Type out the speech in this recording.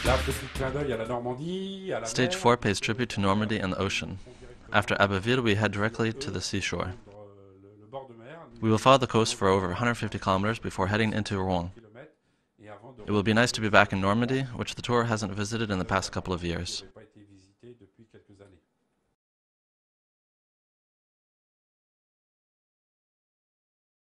Stage 4 pays tribute to Normandy and the ocean. After Abbeville, we head directly to the seashore. We will follow the coast for over 150 kilometers before heading into Rouen. It will be nice to be back in Normandy, which the tour hasn't visited in the past couple of years.